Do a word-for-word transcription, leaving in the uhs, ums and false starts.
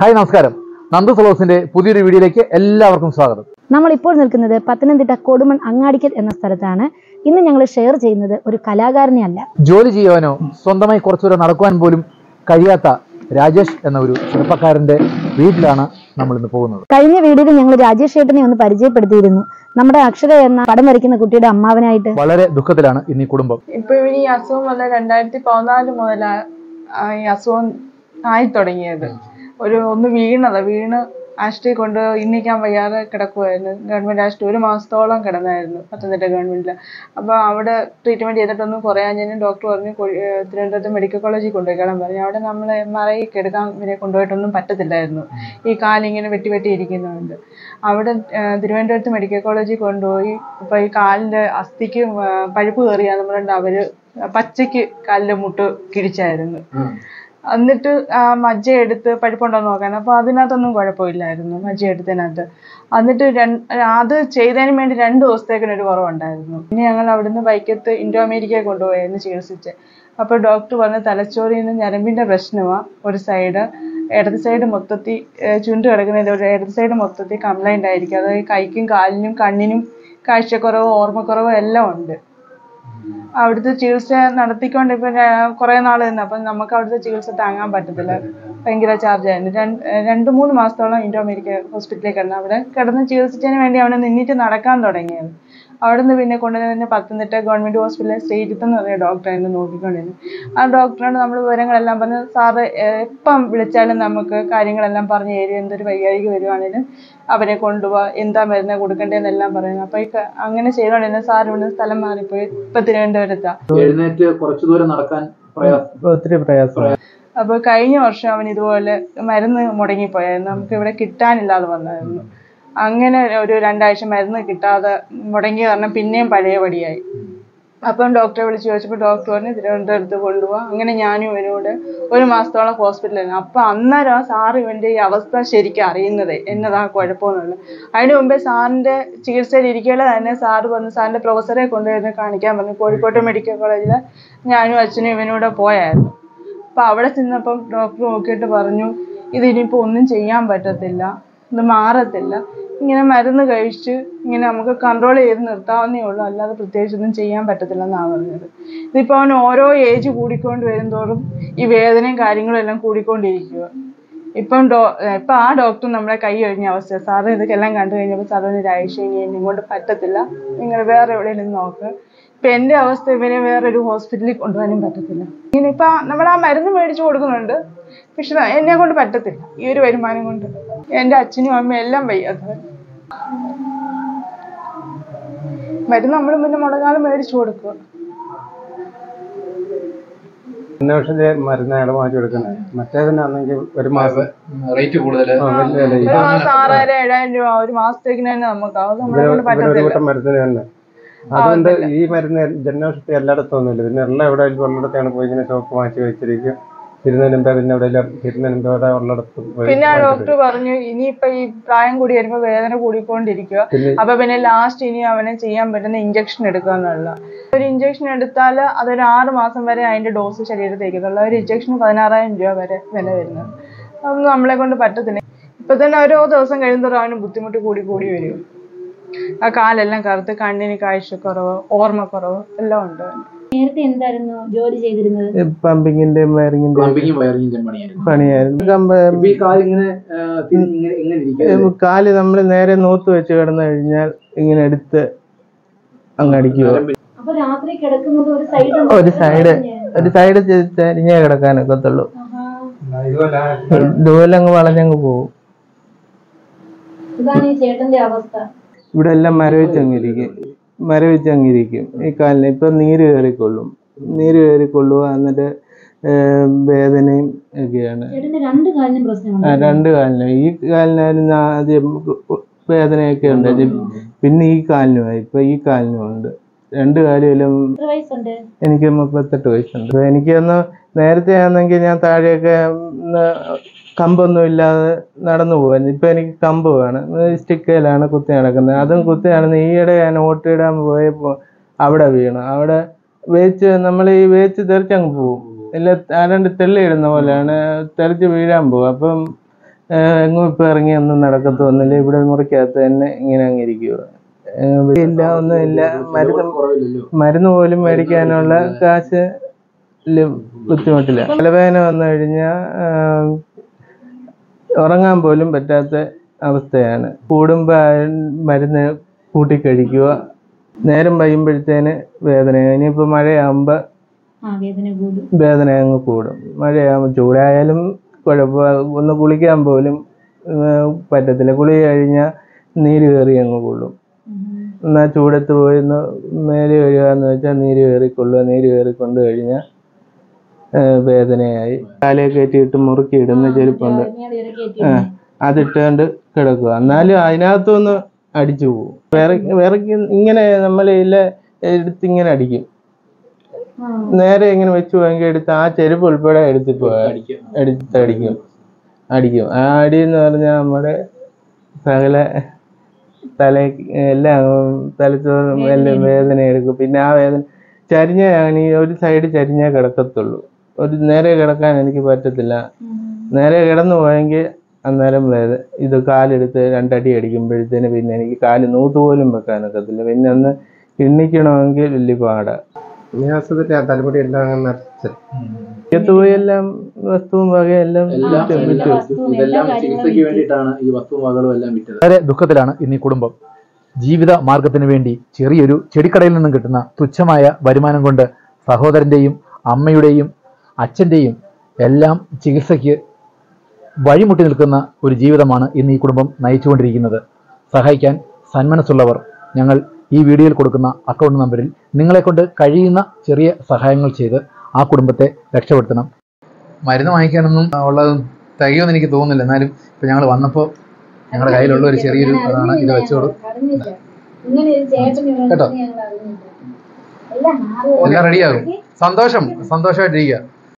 Hi നമസ്കാരം. നന്ദു ഫ്ലോസിന്റെ പുതിയൊരു വീഡിയോയിലേക്ക് എല്ലാവർക്കും സ്വാഗതം. നമ്മൾ ഇപ്പോൾ നിൽക്കുന്നത് പത്തനംതിട്ട കൊടുമൺ അങ്ങാടിക്കൽ എന്ന സ്ഥലത്താണ്. ഇന്ന് ഞങ്ങൾ ഷെയർ ചെയ്യുന്നത് ഒരു കലാകാരനെ അല്ല, ജോലി ചെയ്യുവാനോ സ്വന്തമായി കുറച്ചുകൂടെ നടക്കുവാൻ പോലും കഴിയാത്ത രാജേഷ് എന്ന ഒരു ചെറുപ്പക്കാരന്റെ വീട്ടിലാണ് നമ്മൾ ഇന്ന് പോകുന്നത്. കഴിഞ്ഞ വീഡിയോയിൽ ഞങ്ങൾ രാജേഷ് ഏട്ടനെ ഒന്ന് പരിചയപ്പെടുത്തിയിരുന്നു. നമ്മുടെ അക്ഷര എന്ന പടം വരയ്ക്കുന്ന കുട്ടിയുടെ അമ്മാവനായിട്ട്. വളരെ ദുഃഖത്തിലാണ് ഇന്ന് ഈ കുടുംബം. ഇപ്പൊ ഇവന് ഈ അസുഖം വന്ന രണ്ടായിരത്തി പതിനാല് മുതലാണ് ഈ അസുഖം ആയി തുടങ്ങിയത്. ഒരു ഒന്ന് വീണതാ വീണ് ആശുപത്രി കൊണ്ട് ഇന്നിക്കാൻ വയ്യാതെ കിടക്കുമായിരുന്നു. ഗവൺമെന്റ് ആശുപത്രി ഒരു മാസത്തോളം കിടന്നായിരുന്നു പത്തനംതിട്ട ഗവൺമെന്റില്. അപ്പൊ അവിടെ ട്രീറ്റ്മെന്റ് ചെയ്തിട്ടൊന്നും കുറയാഞ്ഞതിന് ഡോക്ടർ പറഞ്ഞു തിരുവനന്തപുരത്ത് മെഡിക്കൽ കോളേജിൽ കൊണ്ടുപോയിക്കണം പറഞ്ഞു. അവിടെ നമ്മൾ എം ആർ ഐ എടുക്കാൻ ഇവരെ കൊണ്ടുപോയിട്ടൊന്നും പറ്റത്തില്ലായിരുന്നു, ഈ കാലിങ്ങനെ വെട്ടി വെട്ടി ഇരിക്കുന്നുണ്ട്. അവിടെ തിരുവനന്തപുരത്ത് മെഡിക്കൽ കോളേജിൽ കൊണ്ടുപോയി ഇപ്പൊ ഈ കാലിന്റെ അസ്ഥിക്ക് പഴുപ്പ് കയറിയാന്ന് പറഞ്ഞിട്ട് അവര് പച്ചയ്ക്ക് കാലിന്റെ മുട്ട് കിഴിച്ചായിരുന്നു. എന്നിട്ട് മജ്ജ എടുത്ത് പഴുപ്പുണ്ടോ നോക്കാൻ, അപ്പൊ അതിനകത്തൊന്നും കുഴപ്പമില്ലായിരുന്നു മജ്ജ എടുത്തതിനകത്ത്. എന്നിട്ട് അത് ചെയ്തതിന് വേണ്ടി രണ്ടു ദിവസത്തേക്കിനൊരു കുറവുണ്ടായിരുന്നു. പിന്നെ ഞങ്ങൾ അവിടുന്ന് വൈക്കത്ത് ഇൻഡോ അമേരിക്കയിൽ കൊണ്ടുപോയായിരുന്നു ചികിത്സിച്ച്. അപ്പോൾ ഡോക്ടർ പറഞ്ഞ തലച്ചോറിൽ നിന്ന് ഞരമ്പിന്റെ പ്രശ്നമാണ്, ഒരു സൈഡ് ഇടത് സൈഡ് മൊത്തത്തിൽ ചുണ്ട് കിടക്കുന്നതിൽ ഒരു ഇടത് സൈഡ് മൊത്തത്തിൽ കംപ്ലൈന്റ് ആയിരിക്കും. അതായത് കൈക്കും കാലിനും കണ്ണിനും കാഴ്ചക്കുറവ് ഓർമ്മക്കുറവ് എല്ലാം ഉണ്ട്. അവിടുത്തെ ചികിത്സ നടത്തിക്കൊണ്ട് ഇപ്പൊ കുറെ നാള് നിന്ന് അപ്പം നമുക്ക് അവിടുത്തെ ചികിത്സ താങ്ങാൻ പറ്റത്തില്ല, ഭയങ്കര ചാർജ് ആയിരുന്നു. രണ്ട് രണ്ട് മൂന്ന് മാസത്തോളം ഇൻഡോ അമേരിക്ക ഹോസ്പിറ്റലിൽ കിടന്നു. അവിടെ കിടന്ന് ചികിത്സിച്ചതിന് വേണ്ടി അവിടെ നിന്നിട്ട് നടക്കാൻ തുടങ്ങിയത്. അവിടെ നിന്ന് പിന്നെ കൊണ്ടുവന്നെ പത്തനംതിട്ട ഗവൺമെന്റ് ഹോസ്പിറ്റലിലെ ശ്രീജിത്ത് എന്ന് പറഞ്ഞ ഡോക്ടർ എന്നെ നോക്കിക്കൊണ്ടിരുന്നു. ആ ഡോക്ടറിനോട് നമ്മൾ വിവരങ്ങളെല്ലാം പറഞ്ഞ് സാറ് എപ്പം വിളിച്ചാലും നമുക്ക് കാര്യങ്ങളെല്ലാം പറഞ്ഞു തരും, എന്തൊരു വൈകാരിക വരുവാണെങ്കിലും അവരെ കൊണ്ടുപോവാ, എന്താ മരുന്ന് കൊടുക്കേണ്ടതെന്നെല്ലാം പറയുന്നു. അപ്പൊ ഈ അങ്ങനെ ചെയ്തോണ്ടിരുന്ന സാർ ഇവിടുന്ന് സ്ഥലം മാറിപ്പോയി ഇപ്പൊ തിരുവനന്തപുരത്താ. എഴുന്നേറ്റ് കുറച്ചു ദൂരം നടക്കാൻ ഒത്തിരി പ്രയാസം. അപ്പൊ കഴിഞ്ഞ വർഷം അവൻ ഇതുപോലെ മരുന്ന് മുടങ്ങിപ്പോയായിരുന്നു, നമുക്ക് ഇവിടെ കിട്ടാനില്ലാതെ വന്നായിരുന്നു. അങ്ങനെ ഒരു രണ്ടാഴ്ച മരുന്ന് കിട്ടാതെ മുടങ്ങിയ കാരണം പിന്നെയും പഴയപടിയായി. അപ്പം ഡോക്ടറെ വിളിച്ച് ചോദിച്ചപ്പോൾ ഡോക്ടർ പറഞ്ഞ് തിരുവനന്തപുരത്ത് കൊണ്ടുപോകാം. അങ്ങനെ ഞാനും ഇവനോട് ഒരു മാസത്തോളം ഹോസ്പിറ്റലിലായിരുന്നു. അപ്പൊ അന്നേരം ആ സാറ് ഇവന്റെ ഈ അവസ്ഥ ശരിക്കും അറിയുന്നത് എന്നതാ കുഴപ്പമൊന്നുമില്ല. അതിന് മുമ്പേ സാറിന്റെ ചികിത്സയിൽ ഇരിക്കലെ തന്നെ സാറ് പറഞ്ഞു സാറിന്റെ പ്രൊഫസറെ കൊണ്ടുവരുന്ന കാണിക്കാൻ പറഞ്ഞു. കോഴിക്കോട്ടെ മെഡിക്കൽ കോളേജിൽ ഞാനും അച്ഛനും ഇവനൂടെ പോയായിരുന്നു. അപ്പൊ അവിടെ ചെന്നപ്പം ഡോക്ടർ നോക്കിയിട്ട് പറഞ്ഞു ഇതിനിപ്പോ ഒന്നും ചെയ്യാൻ പറ്റത്തില്ല, ഇത് മാറത്തില്ല, ഇങ്ങനെ മരുന്ന് കഴിച്ച് ഇങ്ങനെ നമുക്ക് കൺട്രോൾ ചെയ്ത് നിർത്താവുന്നേ ഉള്ളൂ, അല്ലാതെ പ്രത്യേകിച്ചൊന്നും ചെയ്യാൻ പറ്റത്തില്ലെന്നാണ് പറഞ്ഞത്. ഇതിപ്പോൾ അവൻ ഓരോ ഏജ് കൂടിക്കൊണ്ട് വരുന്തോറും ഈ വേദനയും കാര്യങ്ങളും എല്ലാം കൂടിക്കൊണ്ടിരിക്കുക. ഇപ്പം ഡോ ഇപ്പം ആ ഡോക്ടർ നമ്മളെ കൈ കഴിഞ്ഞ അവസ്ഥ. സാറ് ഇതൊക്കെല്ലാം കണ്ടു കഴിഞ്ഞപ്പോൾ സാറിന് രാഴ്ച ഇനി ഇങ്ങോട്ട് പറ്റത്തില്ല, നിങ്ങൾ വേറെ എവിടെയെങ്കിലും നോക്ക്. ഇപ്പം എൻ്റെ അവസ്ഥ ഇവരെ വേറൊരു ഹോസ്പിറ്റലിൽ കൊണ്ടുപോകാനും പറ്റത്തില്ല. ഇങ്ങനെ ഇപ്പം നമ്മൾ ആ മരുന്ന് മേടിച്ചു കൊടുക്കുന്നുണ്ട്, പക്ഷെ എന്നെ കൊണ്ട് പറ്റത്തില്ല ഈ ഒരു വരുമാനം കൊണ്ട്. എൻ്റെ അച്ഛനും അമ്മയും എല്ലാം വയ്യാത്തവർ. മരുന്ന് നമ്മൾ പിന്നെ മുടങ്ങാതെ മേടിച്ചു കൊടുക്കുക. മരുന്ന് അയാളെ മാറ്റി കൊടുക്കുന്നത്, മറ്റേതിനാണെങ്കിൽ ഒരു മാസം റേറ്റ് കൂടുതൽ, ഒരു മാസം ആറായിരം ഏഴായിരം രൂപ ഒരു മാസത്തേക്കിന് തന്നെ നമുക്ക് മരുന്നിന് തന്നെ. അതുകൊണ്ട് ഈ മരുന്ന് ജനൌഷധി എല്ലായിടത്തും ഒന്നുമില്ല. പിന്നെ എല്ലാം എവിടെ ഉള്ളിടത്താണ് പോയി ഇങ്ങനെ ഷോപ്പ് മാറ്റി വെച്ചിരിക്കും. തിരുനെല്ലുമ്പ പിന്നെ എവിടെയെല്ലാം തിരുനെല്ലുമ്പ ഉള്ളിടത്തും. പിന്നെ ആ ഡോക്ടർ പറഞ്ഞു ഇനിയിപ്പൊ ഈ പ്രായം കൂടി വരുമ്പോ വേദന കൂടിക്കൊണ്ടിരിക്കുക, അപ്പൊ പിന്നെ ലാസ്റ്റ് ഇനി അവനെ ചെയ്യാൻ പറ്റുന്ന ഇഞ്ചക്ഷൻ എടുക്കുക എന്നുള്ള. ഒരു ഇഞ്ചക്ഷൻ എടുത്താൽ അതൊരു ആറ് മാസം വരെ അതിന്റെ ഡോസ് ശരീരത്തേക്കുള്ള ഒരു ഇഞ്ചക്ഷൻ പതിനാറായിരം രൂപ വരെ വില വരുന്നത്. അതൊന്നും നമ്മളെ കൊണ്ട് പറ്റത്തില്ല. ഇപ്പൊ തന്നെ ഓരോ ദിവസം കഴിയുന്നതോറും അവന് ബുദ്ധിമുട്ട് കൂടി കൂടി വരും. ആ കാലെല്ലാം കറുത്ത് കണ്ണിന് കാഴ്ചക്കുറവ് ഓർമ്മക്കുറവ് എല്ലാം ഉണ്ട്. നേരത്തെ എന്തായിരുന്നു ജോലി ചെയ്തിരുന്നത്? പമ്പിങ്ങിന്റെയും വയറിങ്ങിന്റെയും പണിയായിരുന്നു. കാല് നമ്മൾ നേരെ നോത്ത് വെച്ച് കിടന്നു കഴിഞ്ഞാൽ ഇങ്ങനെ എടുത്ത് അങ്ങടിക്കുക. ഒരു സൈഡ് ഒരു സൈഡ് ചരിഞ്ഞേ കിടക്കാനൊക്കത്തുള്ളൂ, ഇതുപോലെ അങ്ങ് വളഞ്ഞങ്ങ് പോകും. ഇവിടെ എല്ലാം മരവിച്ചങ്ങിരിക്കും മരവിച്ചങ്ങിരിക്കും ഈ കാലിന്. ഇപ്പൊ നീര് കയറിക്കൊള്ളും നീര് കയറിക്കൊള്ളുക എന്നിട്ട് വേദനയും ഒക്കെയാണ്. രണ്ട് കാലിനും ഈ കാലിനായിരുന്നു ആദ്യം വേദനയൊക്കെ ഉണ്ട്, പിന്നെ ഈ കാലിനുമായി ഇപ്പൊ ഈ കാലിനും ഉണ്ട്. രണ്ട് കാലും. എനിക്ക് മുപ്പത്തെട്ട് വയസ്സുണ്ട്. എനിക്കൊന്ന് നേരത്തെ ആണെങ്കിൽ ഞാൻ താഴെയൊക്കെ കമ്പൊന്നും ഇല്ലാതെ നടന്നു പോകാൻ. ഇപ്പൊ എനിക്ക് കമ്പ് വേണം, സ്റ്റിക്കയിലാണ് കുത്തി നടക്കുന്നത്. അതും കുത്തി നടന്ന് ഈയിടെ ഞാൻ ഓട്ടിടാൻ പോയപ്പോ അവിടെ വീണു. അവിടെ വേച്ച് നമ്മൾ ഈ വേച്ച് തെറിച്ചങ്ങ് പോകും, ഇല്ല ആരാണ്ട് തെള്ളിയിടുന്ന പോലെയാണ് തെറിച്ച് വീഴാൻ പോകും. അപ്പം എങ്ങും ഇപ്പം ഇറങ്ങി ഒന്നും നടക്കത്തൊന്നുമില്ല. ഇവിടെ മുറിക്കകത്ത് തന്നെ ഇങ്ങനെ അങ്ങിരിക്കുക. ഇല്ല ഒന്നുമില്ല. മരുന്ന് മരുന്ന് പോലും മേടിക്കാനുള്ള കാശ് ബുദ്ധിമുട്ടില്ല. തലവേദന വന്നു കഴിഞ്ഞാൽ ഉറങ്ങാൻ പോലും പറ്റാത്ത അവസ്ഥയാണ്. കൂടുമ്പോൾ മരുന്ന് കൂട്ടിക്കഴിക്കുക. നേരം വൈകുമ്പോഴത്തേന് വേദന. ഇനിയിപ്പോൾ മഴയാകുമ്പോൾ വേദന അങ്ങ് കൂടും. മഴയാകുമ്പോൾ ചൂടായാലും കുഴപ്പം. ഒന്ന് കുളിക്കാൻ പോലും പറ്റത്തില്ല. കുളി കഴിഞ്ഞാൽ നീര് കയറി അങ്ങ് കൊള്ളും. എന്നാൽ ചൂടത്ത് പോയി ഒന്ന് മേല് കഴുകാന്ന് വെച്ചാൽ നീര് കയറിക്കൊള്ളുക. നീര് കയറിക്കൊണ്ട് കഴിഞ്ഞാൽ വേദനയായി. കാലേ കയറ്റിയിട്ട് മുറുക്കി ഇടുന്ന ചെരുപ്പുണ്ട്, ആ അതിട്ടുകൊണ്ട് കിടക്കുക. എന്നാലും അതിനകത്തൊന്ന് അടിച്ചു പോകും. വിറ വിറയ്ക്ക് ഇങ്ങനെ നമ്മളില്ല എടുത്ത് ഇങ്ങനെ അടിക്കും. നേരെ ഇങ്ങനെ വെച്ച് വാങ്ങി എടുത്ത് ആ ചെരുപ്പ് ഉൾപ്പെടെ എടുത്തിട്ട് എടുത്ത് അടിക്കും അടിക്കും ആ അടി എന്ന് പറഞ്ഞാൽ നമ്മുടെ സകല തല എല്ലാം തലച്ചോറും എല്ലാം വേദന എടുക്കും. പിന്നെ ആ വേദന ചരിഞ്ഞ ഈ ഒരു സൈഡ് ചരിഞ്ഞേ കിടക്കത്തുള്ളൂ. ഒരു നേരെ കിടക്കാൻ എനിക്ക് പറ്റത്തില്ല. നേരെ കിടന്നു പോയെങ്കിൽ അന്നേരം വേദന. ഇത് കാലെടുത്ത് രണ്ടടി അടിക്കുമ്പോഴത്തേന് പിന്നെ എനിക്ക് കാല് നൂത്ത് പോലും വെക്കാനൊക്കത്തില്ല. പിന്നെ ഒന്ന് എണ്ണിക്കണമെങ്കിൽ വലിയ പാടാ. തലമുടി എല്ലാം എല്ലാം വസ്തുവും വകയെല്ലാം ഇതെല്ലാം ചികിത്സയ്ക്ക് വേണ്ടിയിട്ടാണ് ഈ വസ്തുവും വകകളും എല്ലാം വിറ്റത്. വളരെ ദുഃഖത്തിലാണ് ഇന്ന് ഈ കുടുംബം. ജീവിത മാർഗത്തിന് വേണ്ടി ചെറിയൊരു ചെടിക്കടയിൽ നിന്നും കിട്ടുന്ന തുച്ഛമായ വരുമാനം കൊണ്ട് സഹോദരന്റെയും അമ്മയുടെയും അച്ഛൻ്റെയും എല്ലാം ചികിത്സയ്ക്ക് വഴിമുട്ടി നിൽക്കുന്ന ഒരു ജീവിതമാണ് ഇന്ന് ഈ കുടുംബം നയിച്ചുകൊണ്ടിരിക്കുന്നത്. സഹായിക്കാൻ സന്മനസ്സുള്ളവർ ഞങ്ങൾ ഈ വീഡിയോയിൽ കൊടുക്കുന്ന അക്കൗണ്ട് നമ്പറിൽ നിങ്ങളെക്കൊണ്ട് കഴിയുന്ന ചെറിയ സഹായങ്ങൾ ചെയ്ത് ആ കുടുംബത്തെ രക്ഷപ്പെടുത്തണം. മരുന്ന് വാങ്ങിക്കാനൊന്നും ഉള്ളത് തികയുമെന്ന് എനിക്ക് തോന്നുന്നില്ല. എന്നാലും ഇപ്പം ഞങ്ങൾ വന്നപ്പോൾ ഞങ്ങളുടെ കയ്യിലുള്ള ഒരു ചെറിയൊരു അതാണ്. ഇത് വെച്ചോളൂ കേട്ടോ. എല്ലാം റെഡിയാകും. സന്തോഷം സന്തോഷമായിട്ടിരിക്കുക.